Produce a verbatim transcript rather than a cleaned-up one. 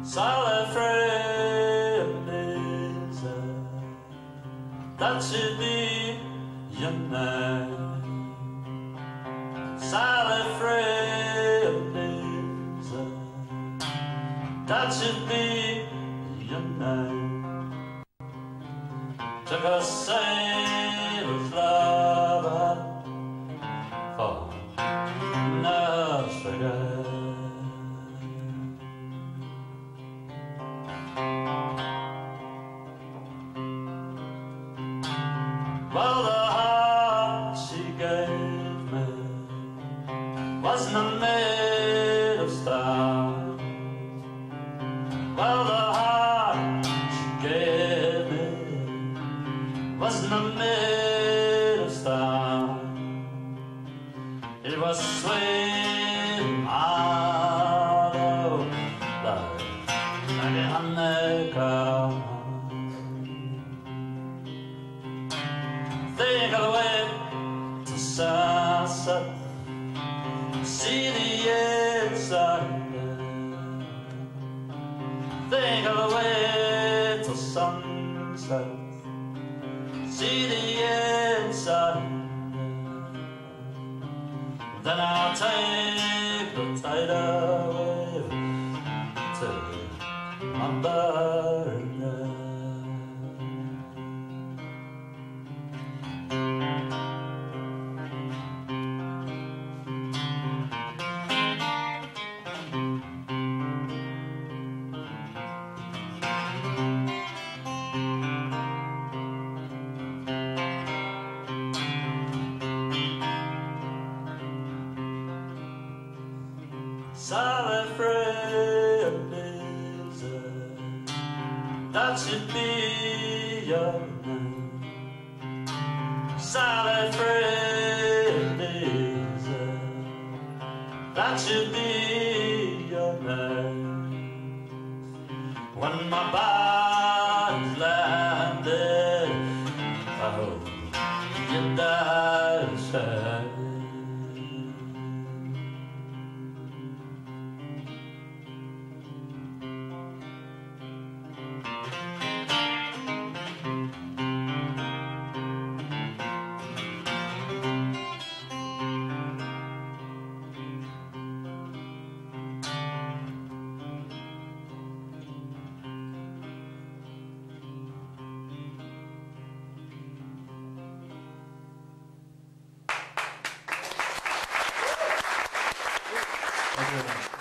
Sally friend is that should be your name. Sally friend is that should be your name. Took a sailor's lover for Australia. Well, the heart she gave me wasn't made of stone. Well, the heart she gave me wasn't made of stone. It was sweet, hollow, like a honeycomb. Think of the way to sunset, see the inside. Think of the way to sunset, see the inside. Then I'll take the tidal wave to my burden. Sally friend is that should be your name. Sally friend is that should be your name. When my body's landed, I hope you die sad. Thank you very much.